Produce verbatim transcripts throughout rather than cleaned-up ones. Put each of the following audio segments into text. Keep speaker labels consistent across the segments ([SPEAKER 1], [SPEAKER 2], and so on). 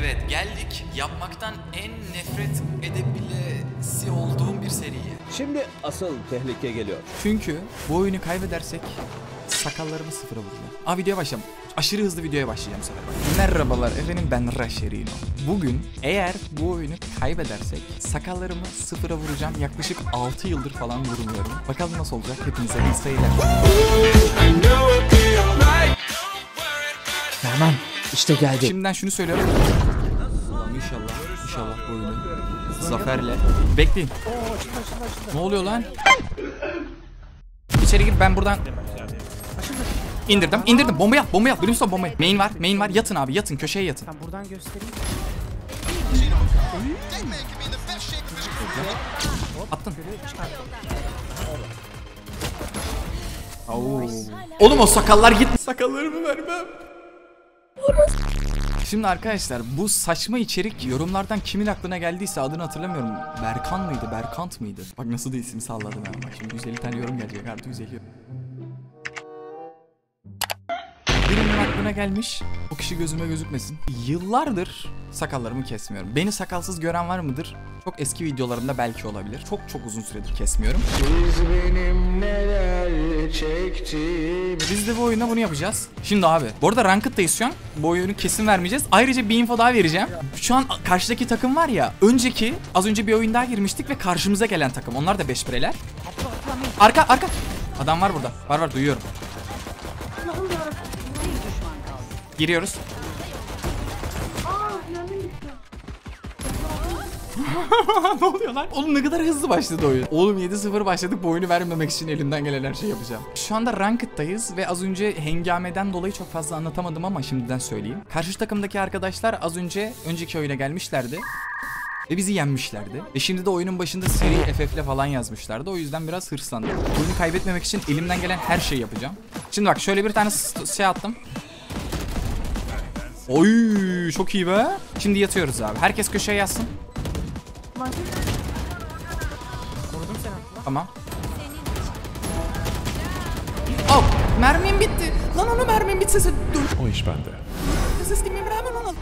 [SPEAKER 1] Evet, geldik yapmaktan en nefret edebilesi olduğum bir seriye.
[SPEAKER 2] Şimdi asıl tehlike geliyor.
[SPEAKER 1] Çünkü bu oyunu kaybedersek sakallarımı sıfıra vuracağım. Aa, videoya başlayalım. Aşırı hızlı videoya başlayacağım bu sefer. Merhabalar efendim, ben Raşerino. Bugün eğer bu oyunu kaybedersek sakallarımı sıfıra vuracağım. Yaklaşık altı yıldır falan vurmuyorum. Bakalım nasıl olacak, hepinize iyi seyirler.
[SPEAKER 2] Tamam, işte geldi.
[SPEAKER 1] Şimdiden şunu söylüyorum. Allah'ım inşallah, inşallah bu oyunu zaferle. Bekleyin. Ne oluyor lan? İçeri gir, ben buradan indirdim, indirdim. Bombayı at, bombayı at. Brimstone bombayı. Main var, main var. Yatın abi, yatın. Köşeye yatın.
[SPEAKER 3] Tamam, buradan göstereyim.
[SPEAKER 1] Attın. Oo. Oğlum o sakallar git. Sakallarımı vermem. Şimdi arkadaşlar, bu saçma içerik yorumlardan kimin aklına geldiyse, adını hatırlamıyorum. Berkan mıydı, Berkant mıydı? Bak nasıl da isim salladım ben. Bak şimdi yüz elli tane yorum gelecek, artı yüz elli. Birinin aklına gelmiş, o kişi gözüme gözükmesin. Yıllardır sakallarımı kesmiyorum. Beni sakalsız gören var mıdır? Çok eski videolarımda belki olabilir. Çok çok uzun süredir kesmiyorum. Biz benim neler çektim. Biz de bu oyunda bunu yapacağız. Şimdi abi, bu arada Ranked'dayız şu an. Bu oyunu kesin vermeyeceğiz. Ayrıca bir info daha vereceğim. Şu an karşıdaki takım var ya, önceki az önce bir oyun daha girmiştik ve karşımıza gelen takım. Onlar da beş bireler. Arka arka. Adam var burada. Var var, duyuyorum. Giriyoruz. Ne oluyor lan? Oğlum ne kadar hızlı başladı oyun. Oğlum yedi sıfır başladık, bu oyunu vermemek için elimden gelen her şeyi yapacağım. Şu anda Ranked'dayız ve az önce hengameden dolayı çok fazla anlatamadım ama şimdiden söyleyeyim. Karşı takımdaki arkadaşlar az önce önceki oyuna gelmişlerdi ve bizi yenmişlerdi. Ve şimdi de oyunun başında seri F F'le falan yazmışlardı. O yüzden biraz hırslandım. Oyunu kaybetmemek için elimden gelen her şeyi yapacağım. Şimdi bak, şöyle bir tane şey attım. Oy, çok iyi be. Şimdi yatıyoruz abi. Herkes köşeye yatsın.
[SPEAKER 3] Korudum seni atla.
[SPEAKER 1] Tamam. Oh, mermim bitti. Lan onu mermim bitse sen dur.
[SPEAKER 4] O iş bende.
[SPEAKER 1] Ses kimim hemen onu.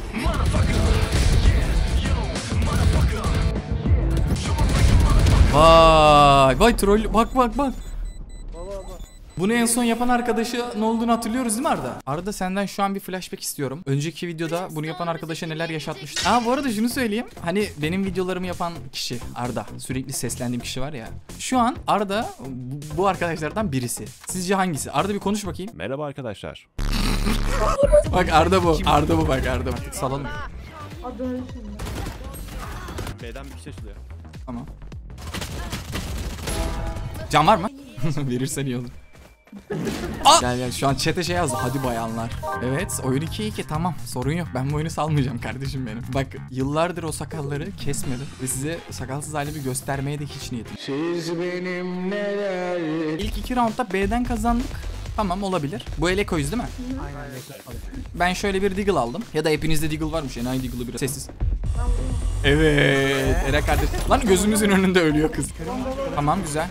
[SPEAKER 1] Vay, vay troll. Bak bak bak. Bunu en son yapan arkadaşı ne olduğunu hatırlıyoruz değil mi Arda? Arda, senden şu an bir flashback istiyorum. Önceki videoda bunu yapan arkadaşa neler yaşatmıştı. Aa, bu arada şunu söyleyeyim. Hani benim videolarımı yapan kişi Arda. Sürekli seslendiğim kişi var ya. Şu an Arda bu, bu arkadaşlardan birisi. Sizce hangisi? Arda bir konuş bakayım.
[SPEAKER 4] Merhaba arkadaşlar.
[SPEAKER 1] Bak Arda bu. Arda bu bak, Arda bu. Salalım.
[SPEAKER 4] B'den bir kişi açılıyor.
[SPEAKER 1] Tamam. Can var mı? Verirsen iyi olur. Aa! Gel gel, şu an chat'e şey yazdı, hadi bayanlar. Evet, oyun iki iki, tamam, sorun yok, ben bu oyunu salmayacağım kardeşim benim. Bak, yıllardır o sakalları kesmedim ve size sakalsız halimi göstermeye de hiç niyetim. Siz benim neler... İlk iki roundda B'den kazandık. Tamam, olabilir. Bu el Eko'yuz değil mi?
[SPEAKER 3] Aynen.
[SPEAKER 1] Ben şöyle bir deagle aldım. Ya da hepinizde deagle varmış, yani aynı deagle'ı biraz sessiz. Evet, Eren kardeş. Lan gözümüzün önünde ölüyor kız. Tamam, güzel.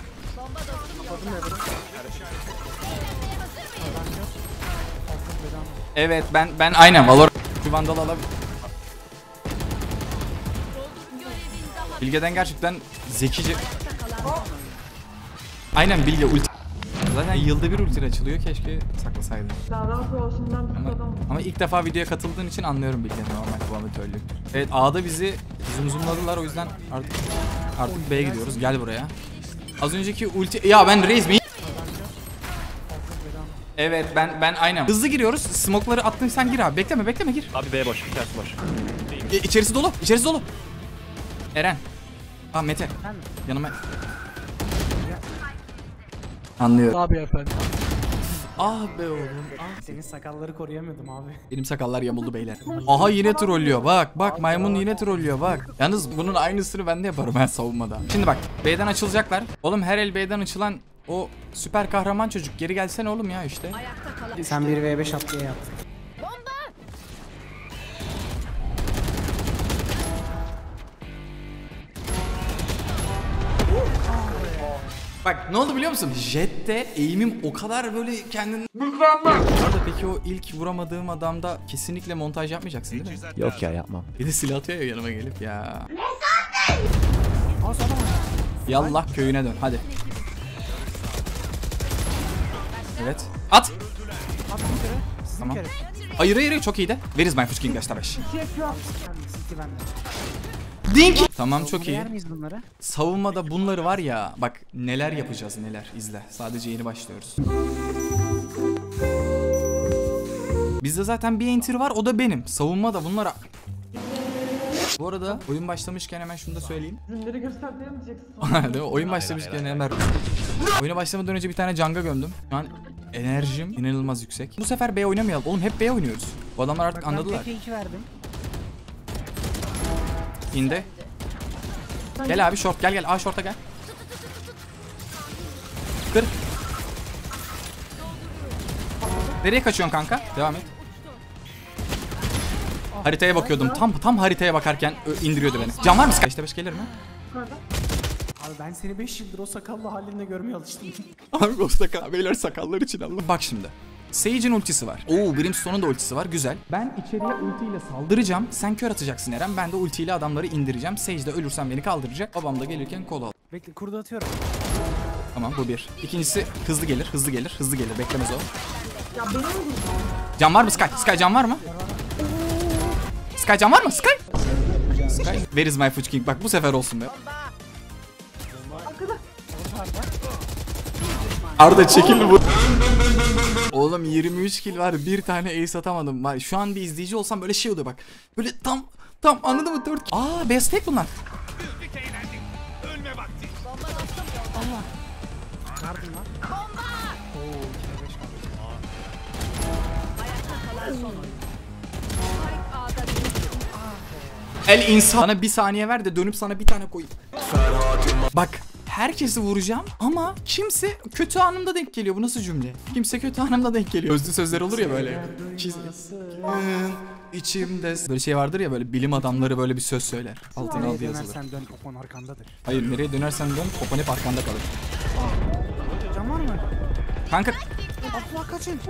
[SPEAKER 1] Evet, ben ben aynen Valor şu vandal alabilir. Bilge'den gerçekten zekice. Aynen Bilge ulti. Zaten yılda bir ulti açılıyor, keşke saklasaydım. Ama, ama ilk defa videoya katıldığın için anlıyorum Bilge, normal bu amatörlük. Evet, A'da bizi zoomladılar, o yüzden artık artık B'ye gidiyoruz. Gel buraya. Az önceki ulti ya, ben reis mi? Evet, ben ben aynen. Hızlı giriyoruz. Smoke'ları attın, sen gir abi. Bekleme bekleme gir.
[SPEAKER 4] Abi B boş, içerisi boş.
[SPEAKER 1] E, içerisi dolu. İçerisi dolu. Eren. Aa, Mete.
[SPEAKER 3] Ben mi?
[SPEAKER 1] Yanıma. Anlıyorum.
[SPEAKER 3] Abi efendim.
[SPEAKER 1] Ah be oğlum. Ah.
[SPEAKER 3] Senin sakalları koruyamadım abi.
[SPEAKER 1] Benim sakallar yamuldu beyler. Aha, yine trollüyor. Bak bak, maymun yine trollüyor bak. Yalnız bunun aynısını ben de yaparım ben savunmada. Şimdi bak, B'den açılacaklar. Oğlum her el B'den açılan o süper kahraman çocuk, geri gelsene oğlum ya işte.
[SPEAKER 3] Sen bir ve beş at diye yaptın.
[SPEAKER 1] Bak ne oldu biliyor musun? Jet'te eğimim o kadar böyle kendini... Mükemmel. Orada peki o ilk vuramadığım adamda kesinlikle montaj yapmayacaksın değil mi?
[SPEAKER 4] Yok ya yapmam.
[SPEAKER 1] Bir de silah atıyor ya yanıma gelip ya.
[SPEAKER 3] Al sana mı?
[SPEAKER 1] Yallah köyüne dön hadi. Evet. At.
[SPEAKER 3] At bir kere. Sizin
[SPEAKER 1] Tamam.
[SPEAKER 3] kere.
[SPEAKER 1] Hayır hayır hayır, çok iyiydi. Where is my fucking beş beş?
[SPEAKER 3] İkiye Q at. City bende.
[SPEAKER 1] Dink. Tamam çok iyi.
[SPEAKER 3] Yer miyiz bunları?
[SPEAKER 1] Savunmada bunları var ya bak neler yapacağız neler izle. Sadece yeni başlıyoruz. Bizde zaten bir enter var, o da benim. Savunmada bunlara... Bu arada oyun başlamışken hemen şunu da söyleyeyim.
[SPEAKER 5] Ürünleri göster diye mi diyeceksin?
[SPEAKER 1] Değil mi? Oyun başlamışken hemen... Oyuna başlamadan önce bir tane Jung'a gömdüm. Şu an enerjim inanılmaz yüksek. Bu sefer B oynamayalım. Oğlum hep B oynuyoruz. Bu adamlar artık
[SPEAKER 3] Bak
[SPEAKER 1] anladılar.
[SPEAKER 3] ben iki verdim.
[SPEAKER 1] İndi. Gel abi short gel gel. A short'a gel. Kır. Nereye kaçıyorsun kanka? Devam et. Haritaya bakıyordum. Tam tam haritaya bakarken ö, indiriyordu beni. Can var mı? beşte beş gelir mi?
[SPEAKER 3] Abi ben seni beş yıldır o sakallı halinde görmeye alıştım.
[SPEAKER 1] Abi o sakal, beyler sakallar için Allah. Bak şimdi. Sage'in ultisi var. Oo, Brimstone'un da ultisi var. Güzel. Ben içeriye ultiyle saldıracağım. Sen kör atacaksın Eren. Ben de ultiyle adamları indireceğim. Sage de ölürsem beni kaldıracak. Babam da gelirken kol al.
[SPEAKER 3] Bekle kurdu atıyorum.
[SPEAKER 1] Tamam bu bir. İkincisi hızlı gelir, hızlı gelir, hızlı gelir. Beklemez o.
[SPEAKER 5] Ya benim mi?
[SPEAKER 1] Can var mı Sky? Sky can var mı? Sky can var mı? Sky? Sky. Where is my Fuchs King? Bak bu sefer olsun be. Arda çekil bu. Oğlum yirmi üç kill var, bir tane ace atamadım. Var şu an bir izleyici olsam böyle şey oluyor bak. Böyle tam tam anladın mı? dört. Aa best tek bunlar.
[SPEAKER 3] Allah. Yardım lan. Oo, ikiye beş
[SPEAKER 1] El insan. Bana bir saniye ver de dönüp sana bir tane koyayım. Bak herkesi vuracağım ama kimse kötü anımda denk geliyor. Bu nasıl cümle? Kimse kötü anımda denk geliyor. Özlü sözler olur ya böyle. Çizgin içimde. Böyle şey vardır ya, böyle bilim adamları böyle bir söz söyler. Altına
[SPEAKER 3] Nereye
[SPEAKER 1] aldı yazılır.
[SPEAKER 3] dönersen dön popon arkandadır.
[SPEAKER 1] Hayır, nereye dönersen dön popon hep arkanda kalır.
[SPEAKER 3] Can var mı?
[SPEAKER 1] Kanka
[SPEAKER 3] Allah kaçın.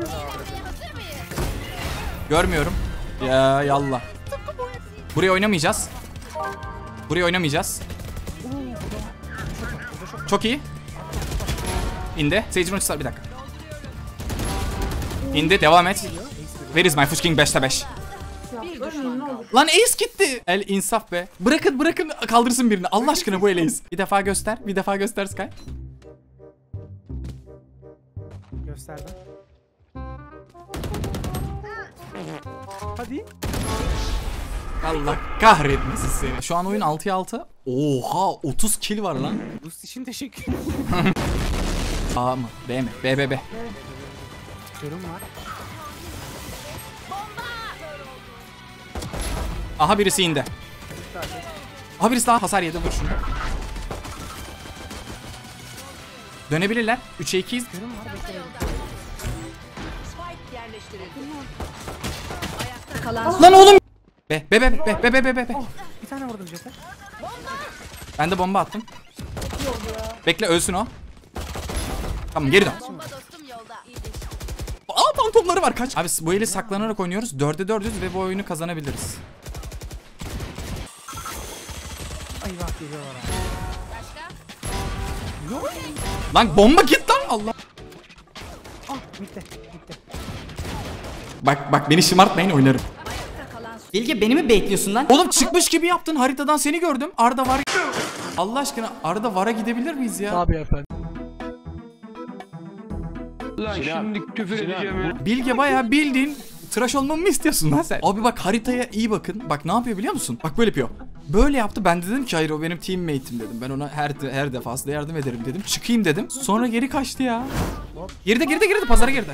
[SPEAKER 1] görmüyorum. Ya yallah. Buraya oynamayacağız. Buraya oynamayacağız. Çok iyi. İndi. Sage'in ultisi var, bir dakika. İndi, devam et. Where is my Fuchs King beşte beş? Lan ace gitti. El insaf be. Bırakın bırakın kaldırsın birini. Allah aşkına bu el ace. Bir defa göster. Bir defa göster Sky.
[SPEAKER 3] Gösterdim. Hadi.
[SPEAKER 1] Allah kahretmesin seni. Şu an oyun altıya altı. Oha otuz kill var lan.
[SPEAKER 3] Boost için teşekkür ederim.
[SPEAKER 1] A mı? B mi? B B B.
[SPEAKER 3] Körüm var.
[SPEAKER 1] Aha birisi indi. Aha birisi daha hasar yedi, vur şunu. Dönebilirler. üçe ikiyiz.
[SPEAKER 3] Körüm var. Bekle.
[SPEAKER 6] Spike yerleştirildi. Ayakta kalan
[SPEAKER 1] Lan oğlum. Be be be be be be be be. be.
[SPEAKER 3] Bir tane vurdum Jet'e.
[SPEAKER 1] Ben de bomba attım. Bekle ölsün o. Tamam geri dön.
[SPEAKER 6] bomba dostum yolda.
[SPEAKER 1] Aa fantomları var, kaç. Abi bu eli saklanarak oynuyoruz. dörde dördüz ve bu oyunu kazanabiliriz.
[SPEAKER 3] Ay bak geliyorlar abi.
[SPEAKER 1] Lan bomba git lan Allah.
[SPEAKER 3] Ah bitti. Bitti.
[SPEAKER 1] Bak bak beni şımartmayın, oynarım.
[SPEAKER 6] Ayakta kalan son.
[SPEAKER 1] Bilge beni mi bekliyorsun lan? Oğlum çıkmış gibi yaptın, haritadan seni gördüm. Arda var. Allah aşkına Arda Var'a gidebilir miyiz ya?
[SPEAKER 3] Abi efendim.
[SPEAKER 7] Lan şimdi küfür edeceğim ya.
[SPEAKER 1] Bilge bayağı bildiğin tıraş olmamı mı istiyorsun lan sen? Abi bak haritaya iyi bakın. Bak ne yapıyor biliyor musun? Bak böyle yapıyor. Böyle yaptı, ben dedim ki hayır o benim teammate'im dedim. Ben ona her her defasında yardım ederim dedim. Çıkayım dedim. Sonra geri kaçtı ya. Geride geride geride pazara geride.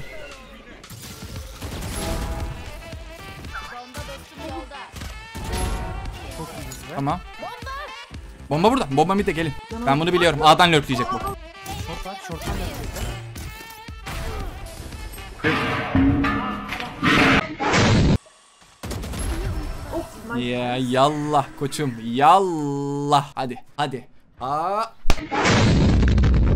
[SPEAKER 6] Bomba dostum yolda.
[SPEAKER 1] Tamam. Bomba burada. Bomba mid de gelin. Ben bunu biliyorum. A'dan lurkleyecek bu.
[SPEAKER 3] Short var. Short'tan da yapacaklar.
[SPEAKER 1] Ya yallah koçum. Yallah. Hadi. Hadi. Aa.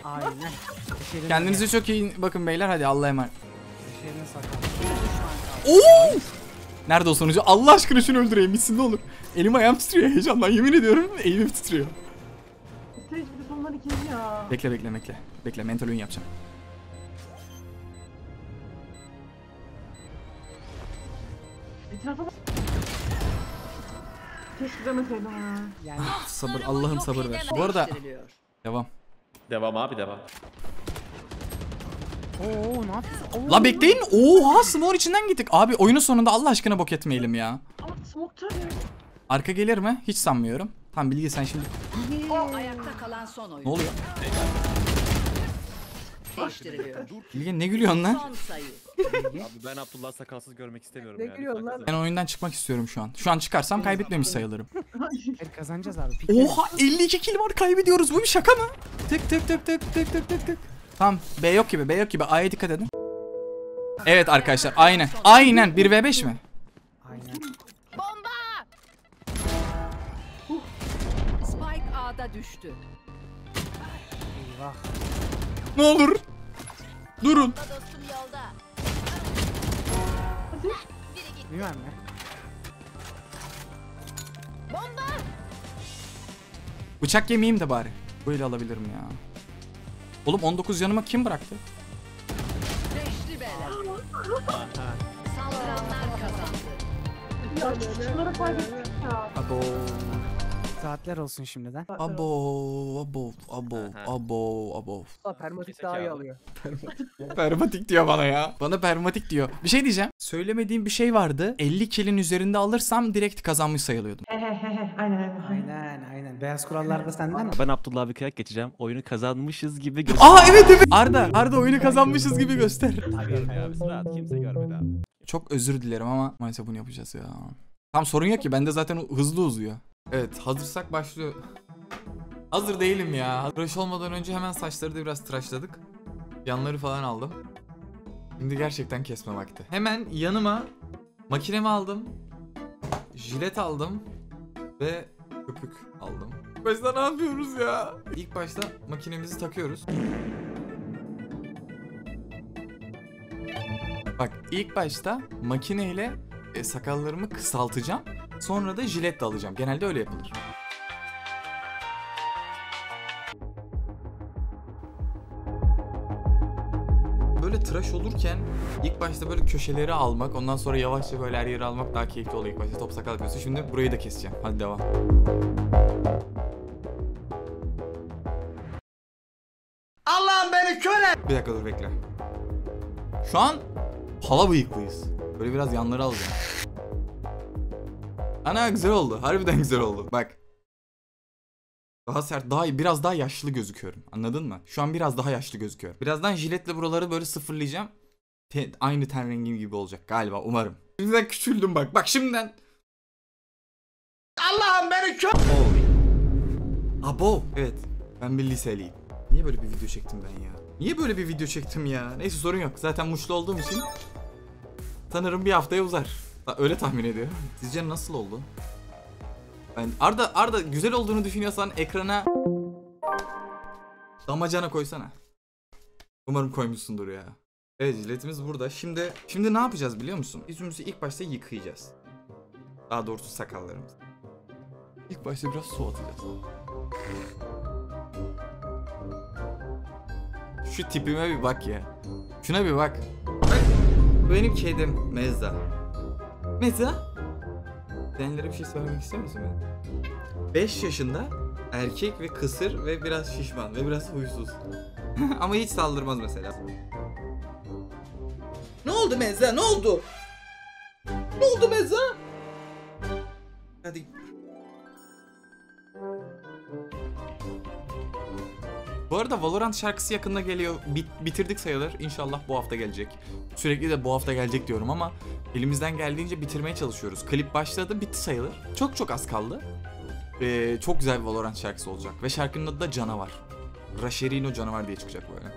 [SPEAKER 3] Aynen. Eşeğine
[SPEAKER 1] Kendinize çok iyi bakın beyler, hadi Allah'a emanet.
[SPEAKER 3] Eşeğine sakal.
[SPEAKER 1] Oo! Nerede o sonucu? Allah aşkına şunu öldüreyim bitsin ne olur. Elim ayağım titriyor heyecandan, yemin ediyorum elim titriyor.
[SPEAKER 5] Stage bir de sonlar ikinci ya.
[SPEAKER 1] Bekle bekle bekle. Bekle, mental oyun yapacağım.
[SPEAKER 5] Etrafa bak. Keşke demeseydim ya.
[SPEAKER 3] Yani
[SPEAKER 1] Sabır, Allah'ım sabır ver. Bu arada devam.
[SPEAKER 4] Devam abi devam.
[SPEAKER 3] ooo ne yapıyorsun? Oo.
[SPEAKER 1] La bekleyin. Oha, smoke'un içinden gittik. Abi oyunun sonunda Allah aşkına bok etmeyelim ya.
[SPEAKER 5] Ama smoke tabii.
[SPEAKER 1] Arka gelir mi? Hiç sanmıyorum. Tam Bilge sen şimdi.
[SPEAKER 6] Ayakta kalan son oyun.
[SPEAKER 1] Ne oluyor?
[SPEAKER 6] Değiştiriliyor.
[SPEAKER 1] Bilge ne gülüyorsun lan?
[SPEAKER 6] Son sayı.
[SPEAKER 4] Abi ben Abdullah sakalsız görmek istemiyorum
[SPEAKER 3] Ne
[SPEAKER 4] yani.
[SPEAKER 3] gülüyorsun lan?
[SPEAKER 1] Ben oyundan çıkmak istiyorum şu an. Şu an çıkarsam kaybetmemiş sayılırım.
[SPEAKER 3] Hayır kazanacağız abi. Pikleyin.
[SPEAKER 1] Oha, elli iki kill var, kaybediyoruz. Bu bir şaka mı? Tık tık tık tık tık tık tık tık. Tamam, B yok gibi, B yok gibi. A'ya dikkat edin. Evet arkadaşlar, aynen. Aynen bir ve beş mi?
[SPEAKER 3] Aynen.
[SPEAKER 6] Bomba! Spike A'da düştü.
[SPEAKER 3] Eyvah.
[SPEAKER 1] Ne olur. Durun.
[SPEAKER 6] Dostum yolda.
[SPEAKER 3] Bilmem ne.
[SPEAKER 6] Bomba!
[SPEAKER 1] Bıçak yemeyeyim de bari. Böyle alabilirim ya. Oğlum on dokuz yanıma kim bıraktı?
[SPEAKER 6] Beşli bela. Saldıranlar kazandı.
[SPEAKER 5] Ya şunlara kaybettik ya.
[SPEAKER 1] Abo.
[SPEAKER 3] Saatler olsun şimdiden.
[SPEAKER 1] Abo. Abo. Abo. Abo. Abo.
[SPEAKER 2] Permatik daha iyi alıyor.
[SPEAKER 1] Permatik diyor bana ya. Bana permatik diyor. Bir şey diyeceğim. Söylemediğim bir şey vardı. elli kill'in üzerinde alırsam direkt kazanmış sayılıyordum.
[SPEAKER 5] Hehehehe aynen aynen.
[SPEAKER 3] Aynen aynen. Beyaz kurallar da senden mi?
[SPEAKER 4] Ben Abdullah bir kıyak geçeceğim. Oyunu kazanmışız gibi
[SPEAKER 1] Aa evet evet. Arda. Arda oyunu kazanmışız gibi göster.
[SPEAKER 4] görmüyor abi. Rahat, kimse görmedi abi.
[SPEAKER 1] Çok özür dilerim ama maalesef bunu yapacağız ya. Tam sorun yok ki. Bende zaten hızlı uzuyor. Evet, hazırsak başlıyor. Hazır değilim ya. Tıraş olmadan önce hemen saçları da biraz tıraşladık. Yanları falan aldım. Şimdi gerçekten kesme vakti. Hemen yanıma makinemi aldım. Jilet aldım. Ve köpük aldım. İlk başta ne yapıyoruz ya? İlk başta makinemizi takıyoruz. Bak, ilk başta makineyle e, sakallarımı kısaltacağım. Sonra da jiletle alacağım. Genelde öyle yapılır. Böyle tıraş olurken ilk başta böyle köşeleri almak, ondan sonra yavaşça böyle her yeri almak daha keyifli oluyor. İlk başta top sakal yapıyorsun. Şimdi burayı da keseceğim. Hadi devam.
[SPEAKER 2] Allah'ım beni köle.
[SPEAKER 1] Bir dakika dur, bekle. Şu an pala bıyıklıyız. Böyle biraz yanları alacağım. Ana güzel oldu. Harbiden güzel oldu. Bak. Daha sert, daha biraz daha yaşlı gözüküyorum. Anladın mı? Şu an biraz daha yaşlı gözüküyorum. Birazdan jiletle buraları böyle sıfırlayacağım. Te- aynı ten rengim gibi olacak galiba, umarım. Şimdiden küçüldüm bak. Bak şimdiden.
[SPEAKER 2] Allah'ım beni köle.
[SPEAKER 1] Abo. Evet. Ben bir liseliyim. Niye böyle bir video çektim ben ya? Niye böyle bir video çektim ya? Neyse, sorun yok. Zaten muşlu olduğum için sanırım bir haftaya uzar. Öyle tahmin ediyorum. Sizce nasıl oldu? Ben Arda Arda güzel olduğunu düşünüyorsan ekrana damacana koysana. Umarım koymuşsundur ya. Evet, jiletimiz burada. Şimdi şimdi ne yapacağız biliyor musun? Yüzümüzü ilk başta yıkayacağız. Daha doğrusu sakallarımızı. İlk başta biraz su atacağız. Şu tipime bir bak ya. Şuna bir bak. Bak. Benim kedim Mezza. Mezza? Senlere bir şey söylemek ister misin ben? beş yaşında erkek ve kısır ve biraz şişman ve biraz huysuz. Ama hiç saldırmaz mesela. Ne oldu Mezza? Ne oldu? Ne oldu Mezza? Hadi. Bu arada Valorant şarkısı yakında geliyor. Bit bitirdik sayılır. İnşallah bu hafta gelecek. Sürekli de bu hafta gelecek diyorum ama elimizden geldiğince bitirmeye çalışıyoruz. Klip başladı, bitti sayılır. Çok çok az kaldı. Ee, çok güzel bir Valorant şarkısı olacak. Ve şarkının adı da Canavar. Rasherino Canavar diye çıkacak böyle.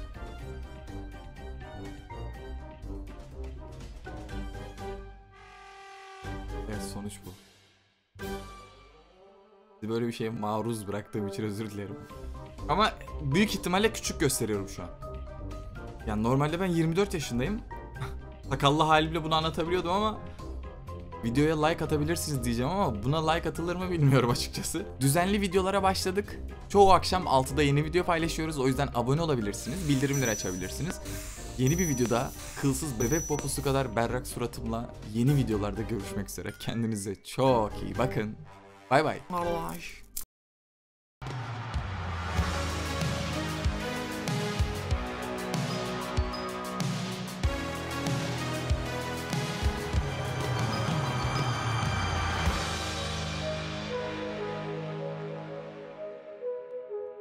[SPEAKER 1] Evet, sonuç bu. Sizi böyle bir şeye maruz bıraktığım için özür dilerim. Ama büyük ihtimalle küçük gösteriyorum şu an. Yani normalde ben yirmi dört yaşındayım. Sakallı halimle bunu anlatabiliyordum ama videoya like atabilirsiniz diyeceğim ama buna like atılır mı bilmiyorum açıkçası. Düzenli videolara başladık. Çoğu akşam altıda yeni video paylaşıyoruz. O yüzden abone olabilirsiniz. Bildirimleri açabilirsiniz. Yeni bir videoda kılsız bebek poposu kadar berrak suratımla yeni videolarda görüşmek üzere. Kendinize çok iyi bakın. Bay bay.